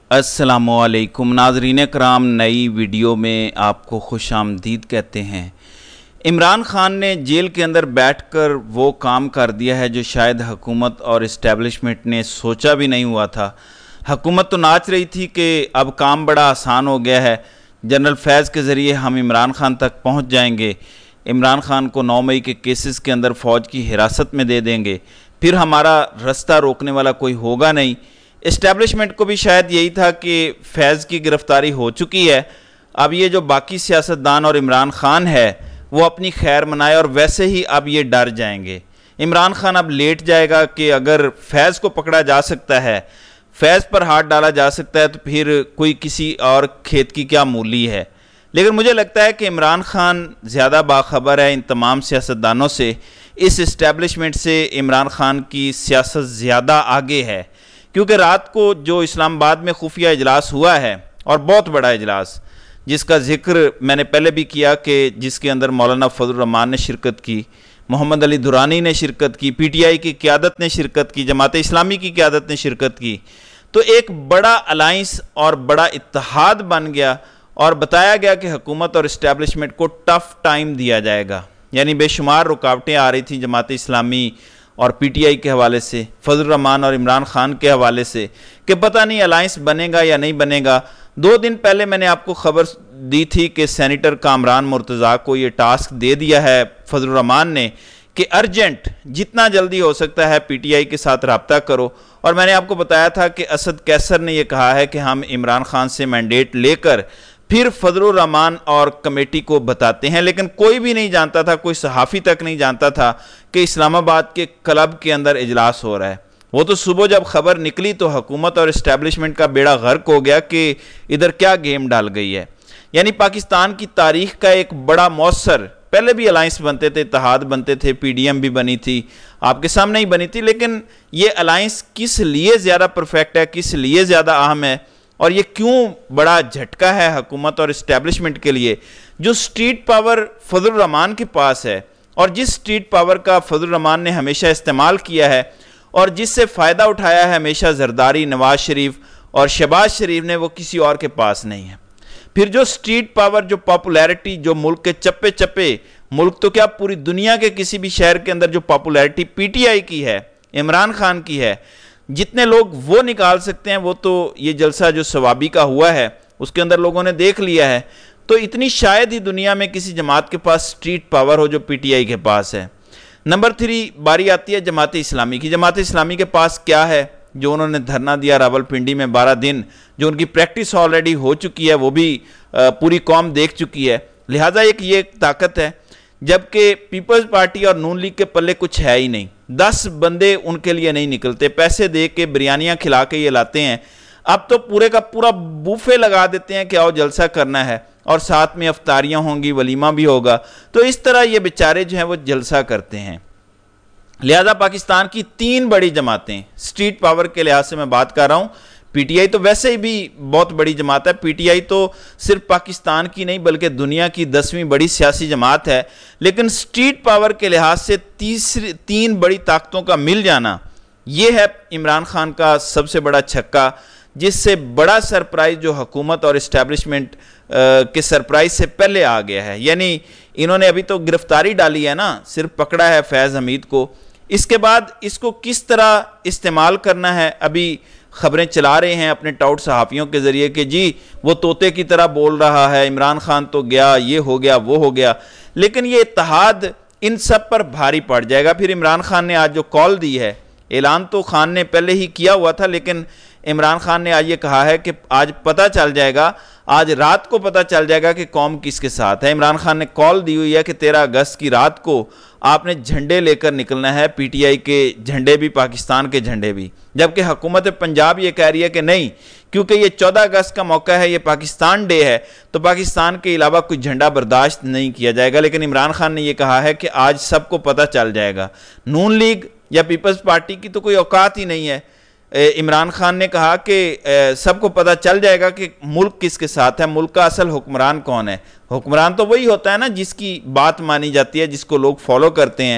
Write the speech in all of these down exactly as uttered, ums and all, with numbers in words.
अस्सलामुअलैकुम नाज़रीन कराम, नई वीडियो में आपको खुश आमदीद कहते हैं। इमरान खान ने जेल के अंदर बैठकर वो काम कर दिया है जो शायद हुकूमत और इस्टेब्लिशमेंट ने सोचा भी नहीं हुआ था। हुकूमत तो नाच रही थी कि अब काम बड़ा आसान हो गया है, जनरल फैज़ के ज़रिए हम इमरान खान तक पहुंच जाएंगे, इमरान खान को नौ मई के केसेस के अंदर फ़ौज की हिरासत में दे देंगे, फिर हमारा रास्ता रोकने वाला कोई होगा नहीं। इस्टेब्लिशमेंट को भी शायद यही था कि फैज़ की गिरफ्तारी हो चुकी है, अब ये जो बाकी सियासतदान और इमरान खान है वो अपनी खैर मनाए, और वैसे ही अब ये डर जाएंगे। इमरान खान अब लेट जाएगा कि अगर फैज़ को पकड़ा जा सकता है, फैज़ पर हाथ डाला जा सकता है, तो फिर कोई किसी और खेत की क्या मूली है। लेकिन मुझे लगता है कि इमरान खान ज़्यादा बाखबर है इन तमाम सियासतदानों से, इस इस्टेब्लिशमेंट से इमरान खान की सियासत ज़्यादा आगे है, क्योंकि रात को जो इस्लामाबाद में खुफिया इजलास हुआ है, और बहुत बड़ा इजलास जिसका जिक्र मैंने पहले भी किया कि जिसके अंदर मौलाना फजल रहमान ने शिरकत की, मोहम्मद अली दुरानी ने शिरकत की, पीटीआई की क़यादत ने शिरकत की, जमात इस्लामी की क़यादत ने शिरकत की, तो एक बड़ा अलाइंस और बड़ा इत्तेहाद बन गया और बताया गया कि हुकूमत और इस्टेब्लिशमेंट को टफ़ टाइम दिया जाएगा। यानी बेशुमार रुकावटें आ रही थी जमात इस्लामी और पीटीआई के हवाले से, फजल रहमान और इमरान खान के हवाले से, कि पता नहीं अलाइंस बनेगा या नहीं बनेगा। दो दिन पहले मैंने आपको खबर दी थी कि सेनेटर कामरान मुर्तज़ा को ये टास्क दे दिया है फजल रहमान ने कि अर्जेंट जितना जल्दी हो सकता है पीटीआई के साथ रब्ता करो, और मैंने आपको बताया था कि असद कैसर ने यह कहा है कि हम इमरान खान से मैंडेट लेकर फिर फजल रहमान और कमेटी को बताते हैं। लेकिन कोई भी नहीं जानता था, कोई सहाफ़ी तक नहीं जानता था कि इस्लामाबाद के क्लब के अंदर इजलास हो रहा है। वो तो सुबह जब खबर निकली तो हुकूमत और इस्टेब्लिशमेंट का बेड़ा गर्क हो गया कि इधर क्या गेम डाल गई है। यानी पाकिस्तान की तारीख का एक बड़ा मौसर, पहले भी अलाइंस बनते थे, इत्तेहाद बनते थे, पीडीएम भी बनी थी, आपके सामने ही बनी थी, लेकिन ये अलाइंस किस लिए ज़्यादा परफेक्ट है, किस लिए ज़्यादा अहम है, और ये क्यों बड़ा झटका है हुकूमत और इस्टेब्लिशमेंट के लिए। जो स्ट्रीट पावर फजल रहमान के पास है, और जिस स्ट्रीट पावर का फजल रहमान ने हमेशा इस्तेमाल किया है और जिससे फ़ायदा उठाया है हमेशा जरदारी, नवाज शरीफ और शहबाज शरीफ ने, वो किसी और के पास नहीं है। फिर जो स्ट्रीट पावर, जो पॉपुलैरिटी, जो मुल्क के चप्पे चप्पे, मुल्क तो क्या पूरी दुनिया के किसी भी शहर के अंदर जो पॉपुलैरिटी पीटीआई की है, इमरान खान की है, जितने लोग वो निकाल सकते हैं, वो तो ये जलसा जो सवाबी का हुआ है उसके अंदर लोगों ने देख लिया है। तो इतनी शायद ही दुनिया में किसी जमात के पास स्ट्रीट पावर हो जो पीटीआई के पास है। नंबर थ्री बारी आती है जमात इस्लामी की। जमात इस्लामी के पास क्या है? जो उन्होंने धरना दिया रावलपिंडी में बारह दिन, जो उनकी प्रैक्टिस ऑलरेडी हो चुकी है, वो भी पूरी कौम देख चुकी है। लिहाजा एक ये ताकत है, जबकि पीपल्स पार्टी और नून लीग के पल्ले कुछ है ही नहीं। दस बंदे उनके लिए नहीं निकलते, पैसे दे के बिरयानियाँ खिला के ये लाते हैं। अब तो पूरे का पूरा बूफे लगा देते हैं कि आओ जलसा करना है, और साथ में अफ्तारियाँ होंगी, वलीमा भी होगा। तो इस तरह ये बेचारे जो हैं वो जलसा करते हैं। लिहाजा पाकिस्तान की तीन बड़ी जमातें, स्ट्रीट पावर के लिहाज से मैं बात कर रहा हूँ, पीटीआई तो वैसे ही भी बहुत बड़ी जमात है, पीटीआई तो सिर्फ पाकिस्तान की नहीं बल्कि दुनिया की दसवीं बड़ी सियासी जमात है, लेकिन स्ट्रीट पावर के लिहाज से तीसरी तीन बड़ी ताकतों का मिल जाना, ये है इमरान खान का सबसे बड़ा छक्का, जिससे बड़ा सरप्राइज जो हुकूमत और इस्टेब्लिशमेंट के सरप्राइज से पहले आ गया है। यानी इन्होंने अभी तो गिरफ्तारी डाली है ना, सिर्फ पकड़ा है फैज़ हमीद को, इसके बाद इसको किस तरह इस्तेमाल करना है अभी खबरें चला रहे हैं अपने टाउट सहाफ़ियों के ज़रिए कि जी वो तोते की तरह बोल रहा है, इमरान खान तो गया, ये हो गया, वो हो गया। लेकिन ये इत्तेहाद इन सब पर भारी पड़ जाएगा। फिर इमरान खान ने आज जो कॉल दी है, ऐलान तो खान ने पहले ही किया हुआ था, लेकिन इमरान खान ने आज ये कहा है कि आज पता चल जाएगा, आज रात को पता चल जाएगा कि कौम किसके साथ है। इमरान खान ने कॉल दी हुई है कि तेरह अगस्त की रात को आपने झंडे लेकर निकलना है, पीटीआई के झंडे भी, पाकिस्तान के झंडे भी। जबकि हुकूमत पंजाब ये कह रही है कि नहीं, क्योंकि ये चौदह अगस्त का मौका है, ये पाकिस्तान डे है, तो पाकिस्तान के अलावा कोई झंडा बर्दाश्त नहीं किया जाएगा। लेकिन इमरान खान ने यह कहा है कि आज सबको पता चल जाएगा। नून लीग या पीपल्स पार्टी की तो कोई औकात ही नहीं है। इमरान खान ने कहा कि सबको पता चल जाएगा कि मुल्क किसके साथ है, मुल्क का असल हुक्मरान कौन है। हुक्मरान तो वही होता है ना जिसकी बात मानी जाती है, जिसको लोग फॉलो करते हैं।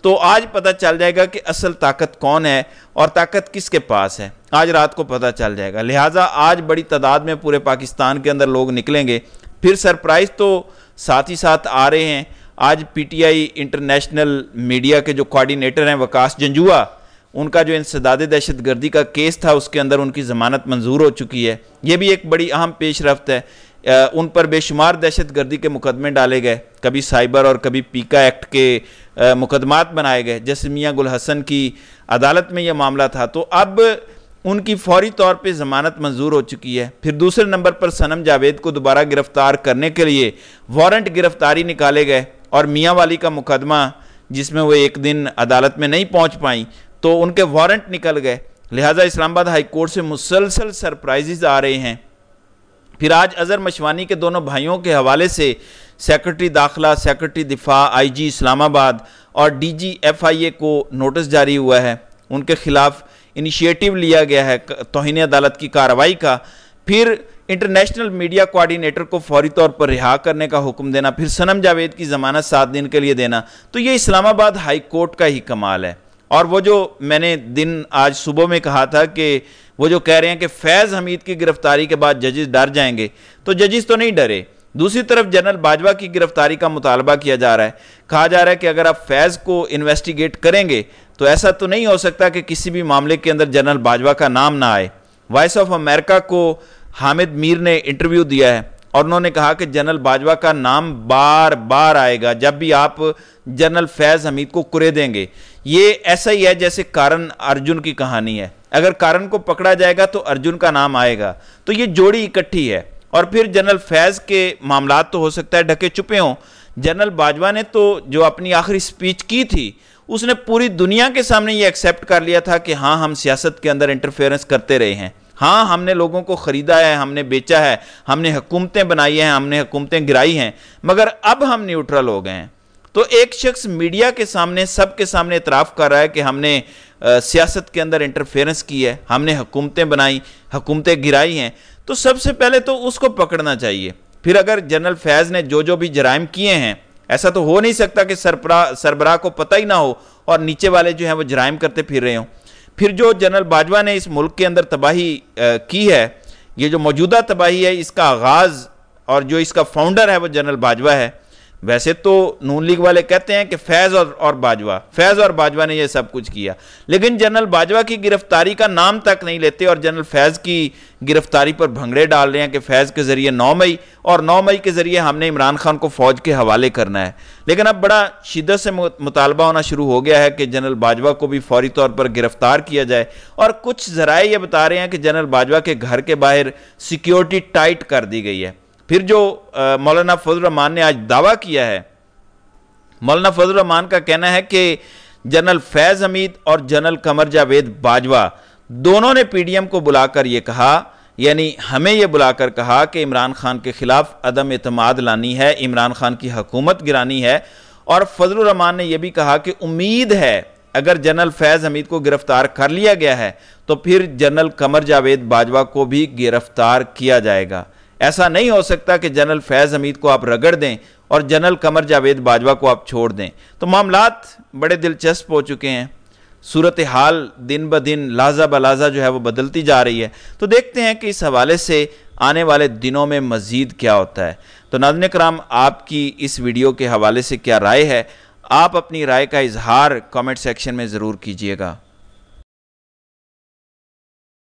तो आज पता चल जाएगा कि असल ताकत कौन है और ताकत किसके पास है, आज रात को पता चल जाएगा। लिहाजा आज बड़ी तादाद में पूरे पाकिस्तान के अंदर लोग निकलेंगे। फिर सरप्राइज़ तो साथ ही साथ आ रहे हैं। आज पीटीआई इंटरनेशनल मीडिया के जो कोऑर्डिनेटर हैं वकास जंजुआ, उनका जो इंसदाद दहशत गर्दी का केस था उसके अंदर उनकी ज़मानत मंजूर हो चुकी है। ये भी एक बड़ी अहम पेशरफ्त है। उन पर बेशुमार दहशत गर्दी के मुकदमे डाले गए, कभी साइबर और कभी पीका एक्ट के मुकदमात बनाए गए। जैसे मियाँ गुल हसन की अदालत में यह मामला था, तो अब उनकी फौरी तौर पे ज़मानत मंजूर हो चुकी है। फिर दूसरे नंबर पर सनम जावेद को दोबारा गिरफ्तार करने के लिए वारंट गिरफ्तारी निकाले गए और मियाँ वाली का मुकदमा जिसमें वो एक दिन अदालत में नहीं पहुँच पाई तो उनके वारंट निकल गए। लिहाजा इस्लामाबाद हाई कोर्ट से मुसलसल सरप्राइजेज आ रहे हैं। फिर आज अजहर मशवानी के दोनों भाइयों के हवाले से सेक्रेटरी दाखिला, सेक्रेटरी दिफा, आईजी इस्लामाबाद और डीजी एफआईए को नोटिस जारी हुआ है। उनके खिलाफ इनिशिएटिव लिया गया है तौहीन अदालत की कार्रवाई का। फिर इंटरनेशनल मीडिया कोऑर्डिनेटर को फौरी तौर पर रिहा करने का हुक्म देना, फिर सनम जावेद की ज़मानत सात दिन के लिए देना। तो ये इस्लामाबाद हाई कोर्ट का ही कमाल है। और वो जो मैंने दिन आज सुबह में कहा था कि वो जो कह रहे हैं कि फैज़ हमीद की गिरफ्तारी के बाद जजेस डर जाएंगे, तो जजेस तो नहीं डरे। दूसरी तरफ जनरल बाजवा की गिरफ्तारी का मुतालबा किया जा रहा है। कहा जा रहा है कि अगर आप फैज़ को इन्वेस्टिगेट करेंगे तो ऐसा तो नहीं हो सकता कि किसी भी मामले के अंदर जनरल बाजवा का नाम ना आए। वॉइस ऑफ अमेरिका को हामिद मीर ने इंटरव्यू दिया है और उन्होंने कहा कि जनरल बाजवा का नाम बार बार आएगा जब भी आप जनरल फैज़ हमीद को कुरे देंगे। ये ऐसा ही है जैसे कारण अर्जुन की कहानी है, अगर कारण को पकड़ा जाएगा तो अर्जुन का नाम आएगा। तो ये जोड़ी इकट्ठी है। और फिर जनरल फैज़ के मामला तो हो सकता है ढके छुपे हों। जनरल बाजवा ने तो जो अपनी आखिरी स्पीच की थी उसने पूरी दुनिया के सामने ये एक्सेप्ट कर लिया था कि हाँ, हम सियासत के अंदर इंटरफेरेंस करते रहे हैं, हाँ हमने लोगों को ख़रीदा है, हमने बेचा है, हमने हुकूमतें बनाई हैं, हमने हुकूमतें गिराई हैं, मगर अब हम न्यूट्रल हो गए हैं। तो एक शख्स मीडिया के सामने, सबके सामने इतराफ़ कर रहा है कि हमने आ, सियासत के अंदर इंटरफेरेंस की है, हमने हुकूमतें बनाई, हुकूमतें गिराई हैं। तो सबसे पहले तो उसको पकड़ना चाहिए। फिर अगर जनरल फैज़ ने जो जो भी जराइम किए हैं, ऐसा तो हो नहीं सकता कि सरबरा सरबराह को पता ही ना हो और नीचे वाले जो हैं वो जराइम करते फिर रहे हों। फिर जो जनरल बाजवा ने इस मुल्क के अंदर तबाही की है, ये जो मौजूदा तबाही है, इसका आगाज़ और जो इसका फाउंडर है वो जनरल बाजवा है। वैसे तो नून लीग वाले कहते हैं कि फैज़ और, और बाजवा फैज़ और बाजवा ने ये सब कुछ किया, लेकिन जनरल बाजवा की गिरफ्तारी का नाम तक नहीं लेते और जनरल फैज़ की गिरफ्तारी पर भंगड़े डाल रहे हैं कि फैज़ के ज़रिए नौ मई और नौ मई के ज़रिए हमने इमरान खान को फ़ौज के हवाले करना है। लेकिन अब बड़ा शिद्दत से मुतालबा होना शुरू हो गया है कि जनरल बाजवा को भी फौरी तौर पर गिरफ्तार किया जाए। और कुछ ज़राए ये बता रहे हैं कि जनरल बाजवा के घर के बाहर सिक्योरिटी टाइट कर दी गई है। फिर जो मौलाना फजल रहमान ने आज दावा किया है, मौलाना फजल रहमान का कहना है कि जनरल फैज़ हमीद और जनरल कमर जावेद बाजवा दोनों ने पीडीएम को बुलाकर ये कहा, यानी हमें ये बुलाकर कहा कि इमरान खान के खिलाफ अदम एतमाद लानी है, इमरान खान की हुकूमत गिरानी है। और फजल रहमान ने यह भी कहा कि उम्मीद है अगर जनरल फैज़ हमीद को गिरफ्तार कर लिया गया है तो फिर जनरल कमर जावेद बाजवा को भी गिरफ्तार किया जाएगा। ऐसा नहीं हो सकता कि जनरल फैज़ हमीद को आप रगड़ दें और जनरल कमर जावेद बाजवा को आप छोड़ दें। तो मामलात बड़े दिलचस्प हो चुके हैं। सूरत हाल दिन ब दिन लाजा बलाजा जो है वो बदलती जा रही है। तो देखते हैं कि इस हवाले से आने वाले दिनों में मज़ीद क्या होता है। तो नाज़रीन कराम, आपकी इस वीडियो के हवाले से क्या राय है? आप अपनी राय का इजहार कमेंट सेक्शन में ज़रूर कीजिएगा।